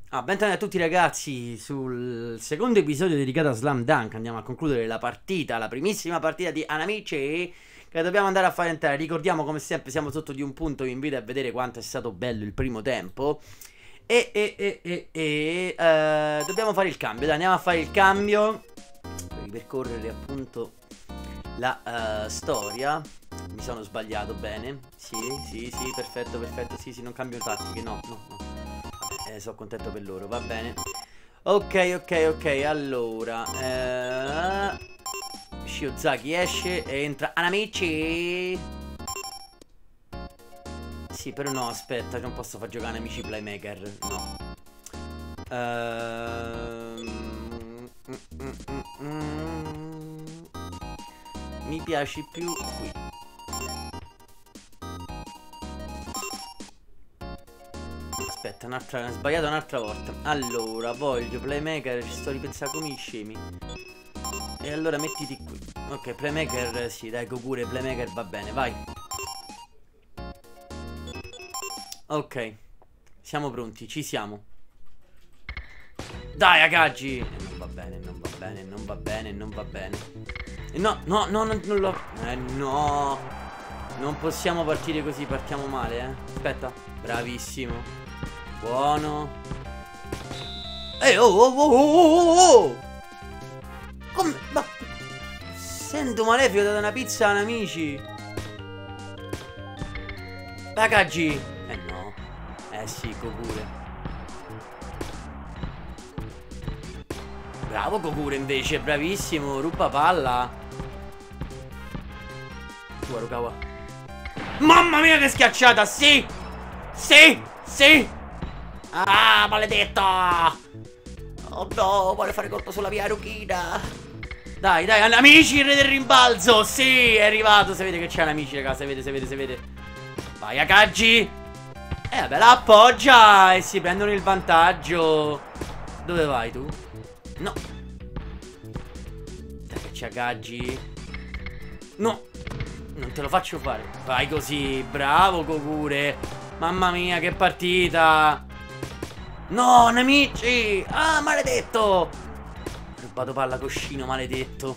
Bentornati a tutti ragazzi sul secondo episodio dedicato a Slam Dunk. Andiamo a concludere la partita, la primissima partita di Hanamichi che dobbiamo andare a fare entrare. Ricordiamo come sempre siamo sotto di un punto, vi invito a vedere quanto è stato bello il primo tempo. Dobbiamo fare il cambio, dai, andiamo a fare il cambio per ripercorrere appunto la storia. Mi sono sbagliato, bene. Sì, perfetto, sì, non cambio tattiche, no. Sono contento per loro, va bene. Ok, allora Shiozaki esce e entra Hanamichi. Sì, però no, aspetta, non posso far giocare Hanamichi playmaker, no. Mi piaci più qui. Aspetta, ho sbagliato un'altra volta. Allora, voglio playmaker, ci sto ripensando come i scemi. E allora mettiti qui. Ok, playmaker, sì, dai, Gokure, playmaker va bene, vai. Ok, siamo pronti, ci siamo. Dai, Akagi! Non va bene. No, non lo... no! Non possiamo partire così, partiamo male, Aspetta, bravissimo. Buono. Oh! Come? Ma... Sento malefico, ho dato una pizza a amici. Akagi. No. Sì, Gokure. Bravo Gokure invece, bravissimo. Ruba palla. Rukawa. Mamma mia che schiacciata, sì. Ah, maledetto. Oh no, vuole fare colpo sulla mia Ruchina. Dai, amici, il re del rimbalzo. Sì, è arrivato, si vede che c'è un amici, raga, si vede. Vai, Akagi. Vabbè, la appoggia e si prendono il vantaggio. Dove vai tu? No. Dai che c'è Akagi. No, non te lo faccio fare. Vai così, bravo Gokure. Mamma mia, che partita. No, amici. Ah, maledetto. Ho rubato palla coscino, maledetto.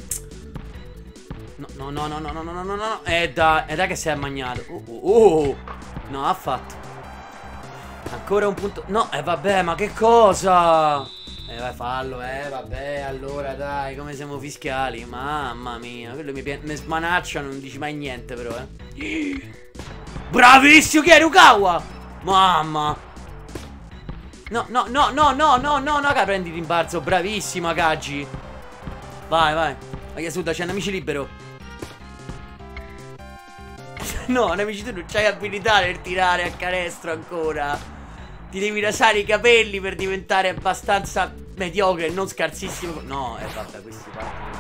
No. Dai che sei ammagnato. No, ha fatto. Ancora un punto. No, vabbè, ma che cosa? Vai, fallo, vabbè, allora dai, come siamo fiscali. Mamma mia, quello mi smanaccia, non dici mai niente però, Bravissimo, chi è Rukawa? Mamma. No, che prendi rimbalzo, bravissimo Akagi. Vai, Yasuda, c'è un amici libero. No, amici, tu non c'hai abilità nel tirare a canestro ancora. Ti devi rasare i capelli per diventare abbastanza mediocre e non scarsissimo. No, vabbè, questi partono.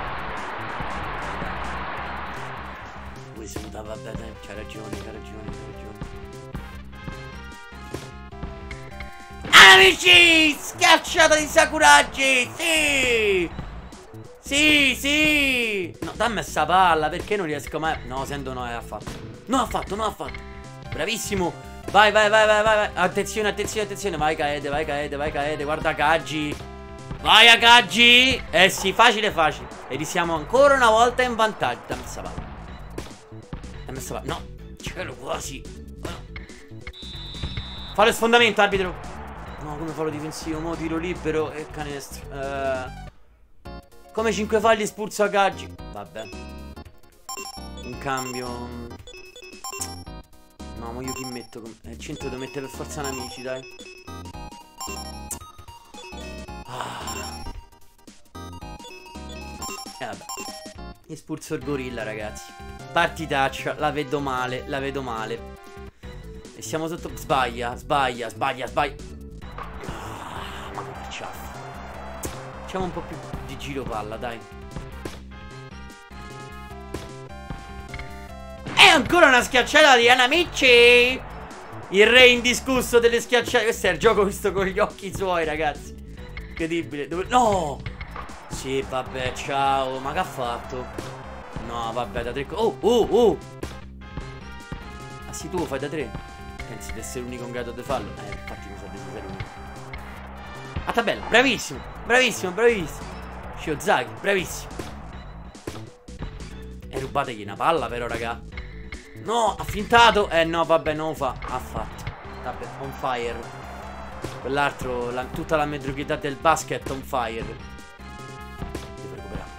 Yasuda, vabbè, dai, c'hai ragione. Amici, schiacciata di Sakuragi, sì. No, dammi sta palla, perché non riesco mai. No, sento no, ha fatto. No, ha fatto. Bravissimo. Vai. Attenzione. Vai, Kaede. Guarda Akagi. Vai, Akagi. Sì, facile. E risiamo ancora una volta in vantaggio. Dammi sta palla. No, c'ero quasi. Fallo sfondamento, arbitro. No, come fallo difensivo, mo tiro libero e canestro. Come 5 falli espulso Akagi. Vabbè. Un cambio. No, ma io chi metto? Il centro devo mettere per forza Hanamichi, dai. Vabbè. Espulso il gorilla, ragazzi. Partitaccia, la vedo male. E siamo sotto. Sbaglia. Facciamo un po' più di giro palla, dai. E ancora una schiacciata di Hanamichi. Il re indiscusso delle schiacciate. Questo è il gioco visto con gli occhi suoi, ragazzi. Incredibile. No. Sì, vabbè, ciao. Ma che ha fatto? No, vabbè, da 3. Oh. Ah sì, tu lo fai da 3. Pensi di essere l'unico in grado di farlo? Infatti mi sa di essere l'unico. A tabella, bravissimo. Bravissimo, bravissimo. Shiozaki, bravissimo. E rubategli una palla però, raga. No, ha fintato. No, vabbè, non lo fa. Ha fatto. Vabbè, on fire. Quell'altro, tutta la mediocrità del basket on fire. Devo recuperare.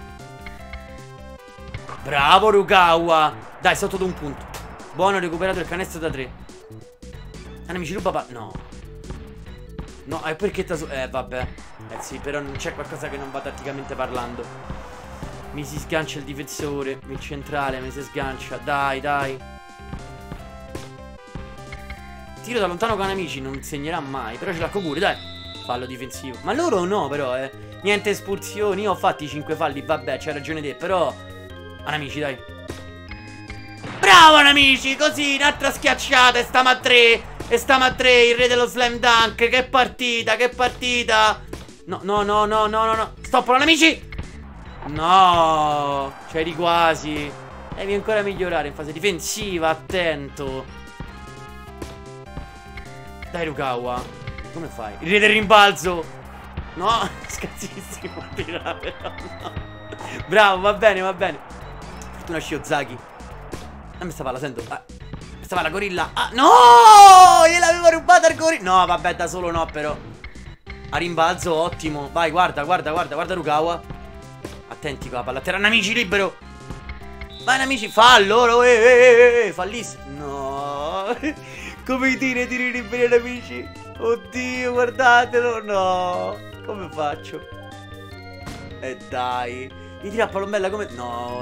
Bravo Rukawa. Dai, sotto da un punto. Buono, recuperato il canestro da 3. Nemici ruba palla. No. No, e perché vabbè. Sì, però non c'è qualcosa che non va tatticamente parlando. Mi si sgancia il difensore. Il centrale mi si sgancia. Dai, dai. Tiro da lontano con amici non segnerà mai. Però ce l'ha Kokuri, dai. Fallo difensivo. Ma loro no, però, niente espulsioni. Io ho fatti 5 falli, vabbè, c'hai ragione te. Però Anamici, dai. Bravo Anamici, così, un'altra schiacciata. E stiamo a 3. E stiamo a 3, il re dello slam dunk. Che partita, che partita. No, no, no, no, no, no, no. Stop, Anamici. No, c'eri quasi. Devi ancora migliorare in fase difensiva, attento. Dai Rukawa, come fai? Il re del rimbalzo. No, scazzissimo. Però no. Bravo, va bene, va bene. Fortuna Shiozaki. Dammi sta palla, sento. Questa palla gorilla. No, gliel'avevo rubata al gorilla. No, vabbè, da solo no, però. A rimbalzo, ottimo. Vai, guarda, guarda, guarda, guarda Rukawa. Attenti con la palla a terra, amici, libero. Vai, amici, fallo. Fallissimo. No. Come tiri liberi, amici. Oddio, guardatelo. No. Come faccio? Dai. Gli tira a palombella come... No,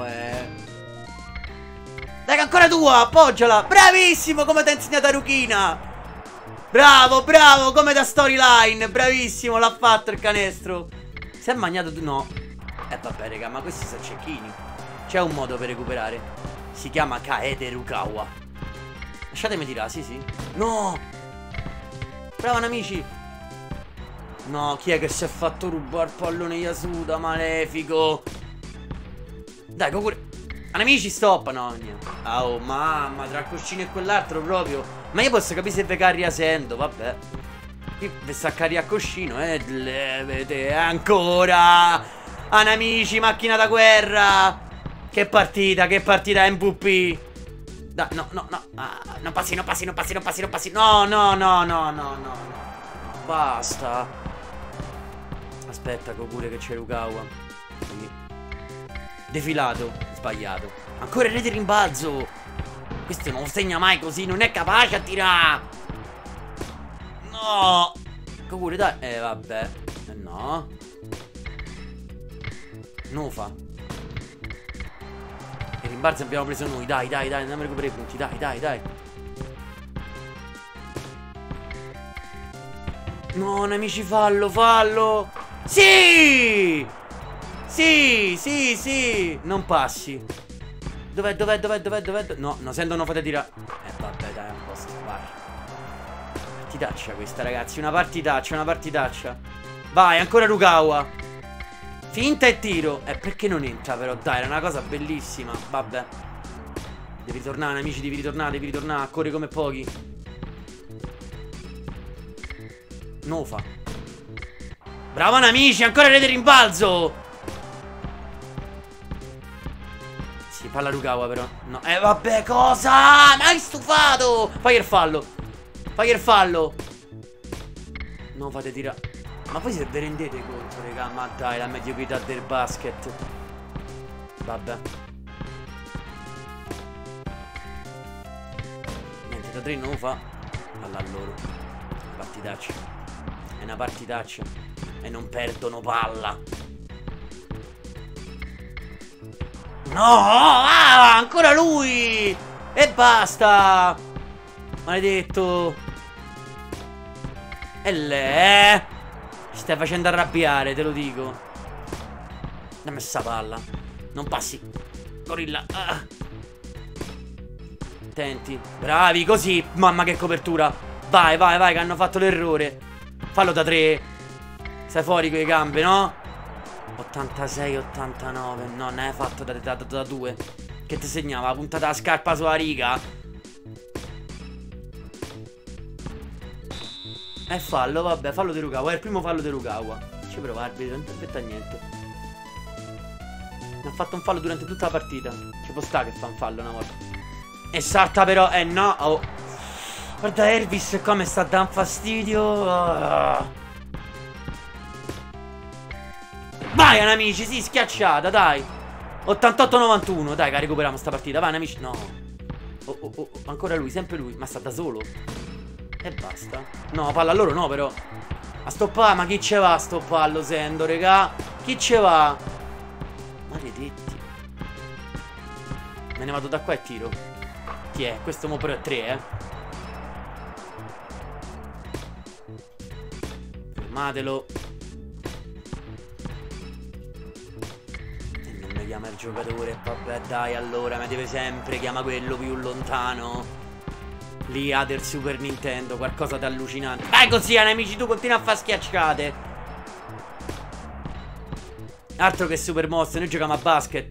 Dai, che ancora tua, appoggiala. Bravissimo, come ti ha insegnato Rukina. Bravo, bravo, come da storyline. Bravissimo, l'ha fatto il canestro. Si è magnato tu, no. Vabbè, raga, ma questi sono cecchini. C'è un modo per recuperare. Si chiama Kaede Rukawa. Lasciatemi tirare, sì, sì. No. Bravo, amici. No, chi è che si è fatto rubare il pallone Yasuda, malefico. Dai, Kokuri. Amici, stop. No, niente. Oh, mamma, tra il cuscino e quell'altro proprio. Ma io posso capire se ve carria sento, vabbè. Qui vi sta carria a cuscino, vedete, ancora. Amici, macchina da guerra. Che partita MVP. Dai, no, no, no. Non passi, non passi, non passi, non passi, non passi. No, no, no, no, no, no, no. Basta. Aspetta, Kokuri, che c'è Rukawa. Quindi. Defilato, sbagliato. Ancora il re di rimbalzo. Questo non segna mai così, non è capace a tirare. No. Kokuri, dai. Vabbè. No. Non lo fa. Il rimbalzo abbiamo preso noi. Dai, dai, dai, andiamo a recuperare i punti. Dai, dai, dai. No, amici, fallo, fallo. Sì. Sì, sì, sì. Non passi. Dov'è, dov'è, dov'è, dov'è, dov'è? No, no, sento una fate tirare. Vabbè, dai, un posto. Vai. Partitaccia questa, ragazzi. Una partitaccia, una partitaccia. Vai, ancora Rukawa. Finta e tiro. Perché non entra però? Dai, era una cosa bellissima. Vabbè. Devi tornare, amici, devi ritornare. Corri come pochi. Non lo fa. Bravo, amici, ancora il re del rimbalzo. Sì, palla Rukawa però. No, vabbè, cosa? Mi hai stufato. Fai il fallo. Fai il fallo. No, fate tirare. Ma poi se vi rendete conto, raga, ma dai, la mediocrità del basket. Vabbè. Niente, da 3 non lo fa. Alla loro. Partitaccia. È una partitaccia. E non perdono palla. No, ancora lui. E basta. Maledetto. E lei ci stai facendo arrabbiare, te lo dico. Dammi sta palla. Non passi. Gorilla. Attenti. Bravi, così. Mamma che copertura. Vai, vai, vai, che hanno fatto l'errore. Fallo da 3. Stai fuori con le gambe, no? 86-89. No, ne hai fatto da 2. Che ti segnava? La puntata la scarpa sulla riga. È fallo, vabbè, fallo di Rukawa. È il primo fallo di Rukawa. Ci prova, arbitro, non ti aspetta niente. Mi ha fatto un fallo durante tutta la partita. Ci può stare che fa un fallo una volta. E salta però, no. Oh. Guarda Elvis come sta dando fastidio. Oh. Vai, amici, sì, schiacciata, dai. 88-91, dai, che recuperiamo sta partita. Vai, amici, no. Oh, ancora lui, sempre lui. Ma sta da solo. E basta. No, palla a loro no, però. A stoppare, ma chi ce va a sto pallo, sento, regà? Chi ce va? Maledetti. Me ne vado da qua e tiro. Chi è? Questo mo però è 3, Fermatelo. E non mi chiama il giocatore. Vabbè, dai, allora, mi deve sempre chiama quello più lontano. L'IA del Super Nintendo, qualcosa di allucinante. Vai così, amici, tu continua a fare schiacciate. Altro che super mosse, noi giochiamo a basket.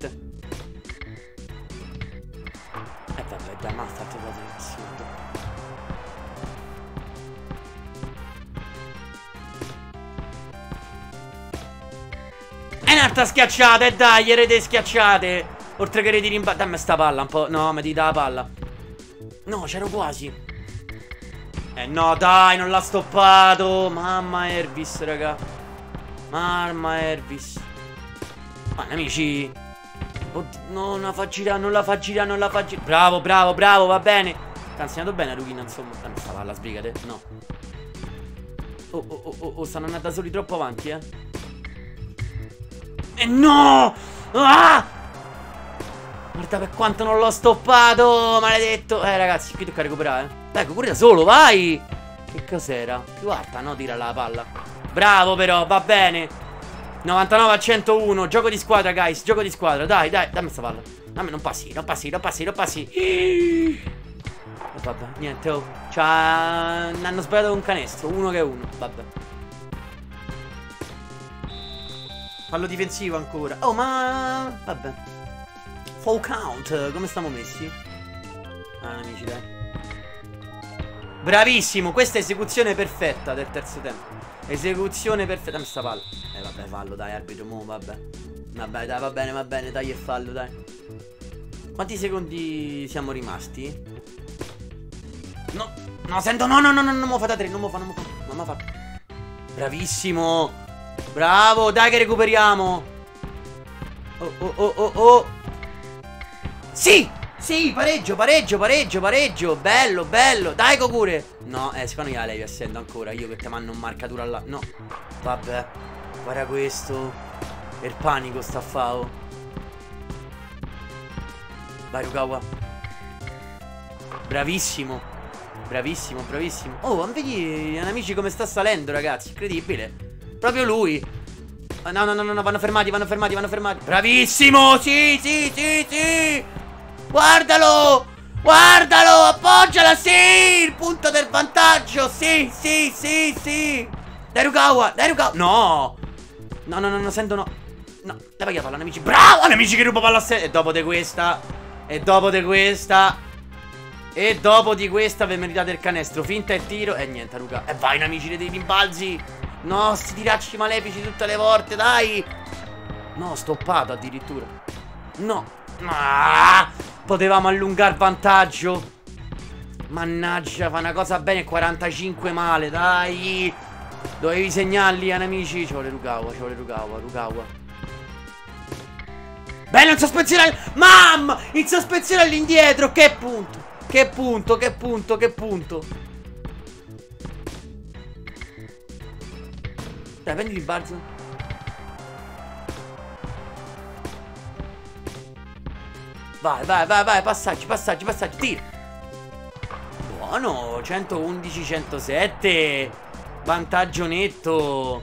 Vabbè, dai, ma ha fatto cose assurdo. E un'altra schiacciata, e dai, rete schiacciate. Oltre che reti rimbalzi. Dammi sta palla un po'. No, mi dà la palla. No, c'ero quasi. No, dai, non l'ha stoppato. Mamma Elvis, raga. Mamma Elvis. Ma amici. Oddio, no, non la fa girare, non la fa girare, non la fa girare. Bravo, bravo, bravo, va bene. Ti ha insegnato bene Ruchina, insomma. Dammi sta palla, sbrigate. No. Oh, stanno andando da soli troppo avanti, E no! Ah! Guarda per quanto non l'ho stoppato, maledetto. Ragazzi, qui tocca recuperare, Dai, pure da solo, vai. Che cos'era? Più alta, no? Tira la palla. Bravo però, va bene. 99-101, gioco di squadra, guys. Gioco di squadra, dai, dammi sta palla. Dammi, non passi. Vabbè, niente, oh. Hanno sbagliato un canestro, uno che è uno, vabbè. Fallo difensivo ancora. Oh, ma... vabbè. Full count, come stiamo messi? Amici, dai. Bravissimo, questa è esecuzione perfetta del terzo tempo. Esecuzione perfetta. Dammi sta palla. Vabbè, fallo, dai, arbitro, mo, vabbè. Vabbè, dai, va bene, dai, è fallo, dai. Quanti secondi siamo rimasti? No, sento, no, non mo fa da 3, non mo fa. Non mo fa. Bravissimo. Bravo, dai che recuperiamo. Oh. Sì, pareggio. Bello. Dai Kokure. No, secondo me la levi essendo ancora. Io che te mando un marcatura là. No, vabbè. Guarda questo. Il panico sta a fao. Vai Rukawa. Bravissimo. Oh, vedi amici come sta salendo, ragazzi. Incredibile. Proprio lui. No, vanno fermati. Bravissimo, sì. Guardalo, appoggiala, sì. Il punto del vantaggio, sì. Dai Rukawa. No, sento no. No, dai che palla, amici. Bravo, amici che ruba palla a sé. E dopo di questa vi meritate il canestro. Finta e tiro. E niente, Ruka. E vai, amici, dei rimbalzi. No, sti tiracci malefici tutte le volte, dai. No, stoppato addirittura. No. Potevamo allungare il vantaggio. Mannaggia, fa una cosa bene. 45 male, dai. Dovevi segnarli, amici. Ci vuole Rukawa. Bene, non sospensierare. Mamma, il sospensione all'indietro. Che punto. Dai, prendi il balzo. Vai, passaggi, tira. Buono, 111-107. Vantaggio netto.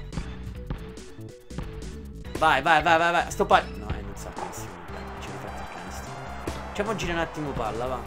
Vai. Stoppare. No, non sa benissimo. Ci rifatti il canestro. Facciamo girare un attimo palla, va.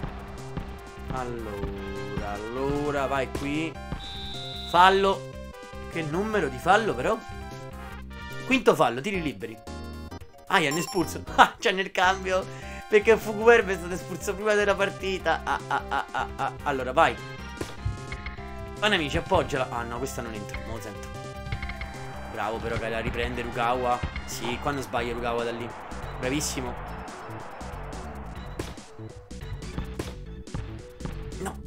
Allora, vai qui. Fallo. Che numero di fallo però? Quinto fallo, tiri liberi. Hanno espulso. C'è nel cambio. Perché Fuguerbe è stato espulso prima della partita. Allora, vai. Vai nemici, appoggiala. Ah no, questa non entra, non lo sento. Bravo però che la riprende Rukawa. Sì, quando sbaglia Rukawa da lì. Bravissimo. No.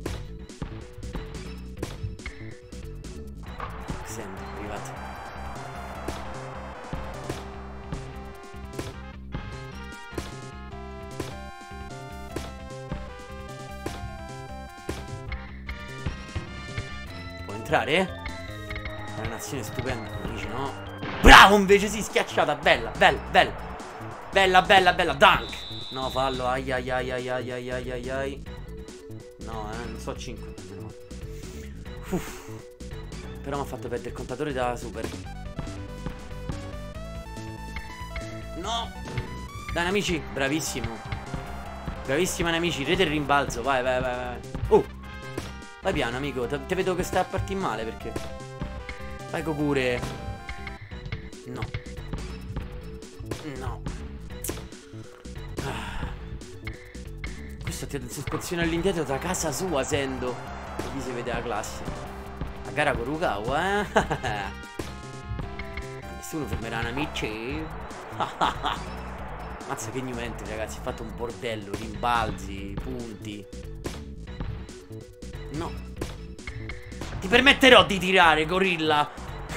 Senti, arrivati. Può entrare? È un'azione stupenda. Dici no? Bravo invece, sì, schiacciata. Bella, bella, bella. Bella, bella, bella. Dunk. No, fallo. Ai ai ai ai ai ai ai ai ai. No, non so 5. Però mi ha fatto perdere il contatore da super. No. Dai amici, bravissimo. Bravissima amici, rete il rimbalzo. Vai, vai, vai, vai. Vai piano amico, te vedo che stai a partire male perché. Vai Kokure. No. No. Questo ti ha dato sospensione all'indietro da casa sua, Sendo. Lì si vede la classe. La gara con Rukawa, Nessuno fermerà amici. Mazza che new entry, ragazzi. Ha fatto un bordello. Rimbalzi, punti. No. Ti permetterò di tirare, gorilla.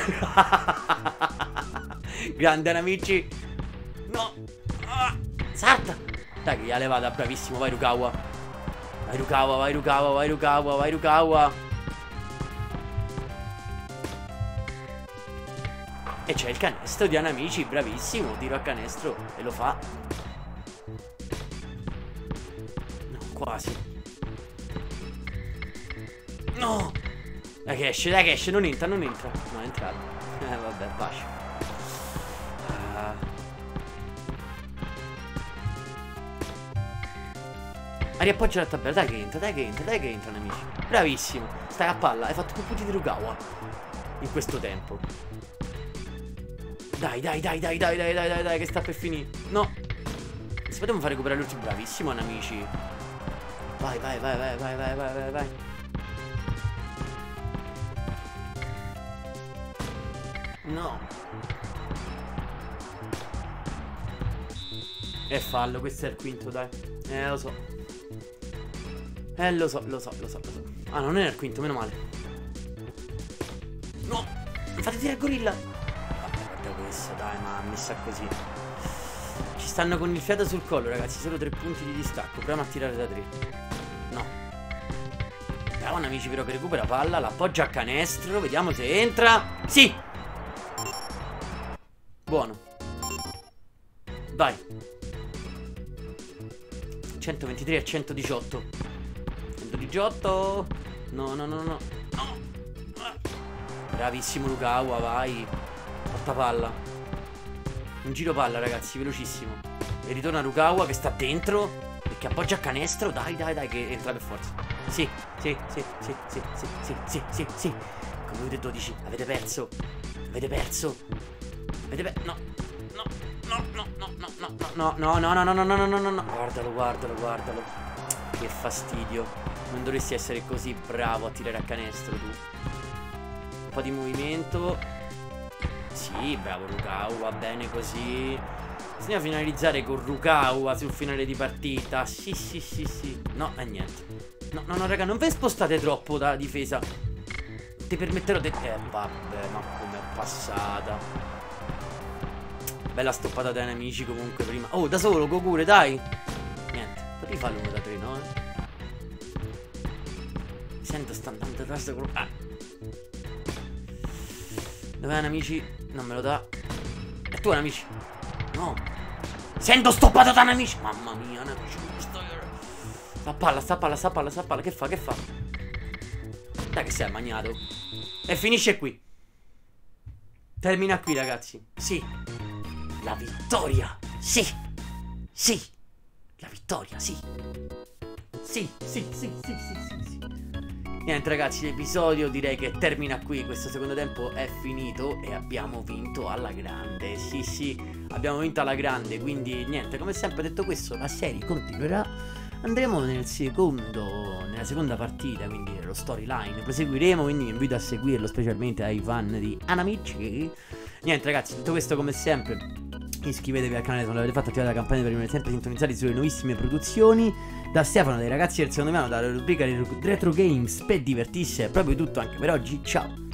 Grande amici. No. Salta. Dai che gli ha levata, bravissimo. Vai Rukawa. Vai Rukawa, vai Rukawa, vai Rukawa, vai Rukawa. E c'è il canestro di Anamici, bravissimo. Tiro a canestro e lo fa. No, quasi. No. Dai che esce, non entra, non entra. No, è entrato. Vabbè, bacio. Riappoggia la tabella, dai che entra, dai che entra, dai che entra, amici. Bravissimo. Stai a palla, hai fatto più punti di Rukawa in questo tempo. Dai, dai, dai, dai, dai, dai, dai, dai, dai, che sta per finire. No. Si poteva fare recuperare l'ultimo. Bravissimo, amici. Vai, vai, vai, vai, vai, vai, vai, vai, vai. No. E fallo, questo è il quinto, dai. Lo so. Lo so, lo so, lo so, lo so. Ah, non era il quinto, meno male. No. Non fate tirare il gorilla. Vabbè, guarda questo, dai, ma messa così. Ci stanno con il fiato sul collo, ragazzi. Solo 3 punti di distacco. Proviamo a tirare da 3. No. Bravo, amici, però che recupera palla. L'appoggia a canestro. Vediamo se entra. Sì. Buono. Vai. 123 a 118. 118. No, no, no, no. No. Bravissimo Rukawa, vai. Fatta palla. Un giro palla, ragazzi, velocissimo. E ritorna Rukawa che sta dentro e che appoggia a canestro. Dai, dai, dai, che entra per forza. Sì, sì, sì, sì, sì, sì, sì, sì, sì, sì. Come 12. Avete perso. Avete perso. Avete perso. No. No, no, no, no, no, no, no, no, no, no, no, no, no, no, no, no. Guardalo, guardalo, guardalo. Che fastidio. Non dovresti essere così bravo a tirare a canestro tu. Un po' di movimento. Sì, bravo Rukawa, va bene così. Bisogna finalizzare con Rukawa sul finale di partita. Sì, sì, sì, sì. No, è niente. No, no, no, raga, non vi spostate troppo da difesa. Ti permetterò di... vabbè, ma com'è passata. Bella stoppata dai nemici comunque prima. Oh, da solo, Kokure, dai. Niente, potevi farlo 1 da 3, no? Mi sento sta andando adesso con... Dov'è nemici? Non me lo dà. E tu nemici? No. Sento stoppato da nemici. Mamma mia, nemici. Sta palla, sta palla, sta palla, sta palla. Che fa, che fa? Dai che sei magnato. E finisce qui. Termina qui, ragazzi. Sì. La vittoria. Sì. Sì. La vittoria, sì. Sì, sì, sì, sì, sì, sì, sì. Niente ragazzi, l'episodio direi che termina qui. Questo secondo tempo è finito e abbiamo vinto alla grande. Sì, sì, abbiamo vinto alla grande. Quindi niente, come sempre detto questo, la serie continuerà. Andremo nella seconda partita, quindi lo storyline. Proseguiremo, quindi vi invito a seguirlo, specialmente ai fan di Anamichi. Niente ragazzi, tutto questo come sempre, iscrivetevi al canale se non l'avete fatto, attivate la campanella per rimanere sempre sintonizzati sulle nuovissime produzioni. Da Stefano, dai ragazzi del secondo piano, dalla rubrica di Retro Games, per divertirsi è proprio tutto anche per oggi. Ciao.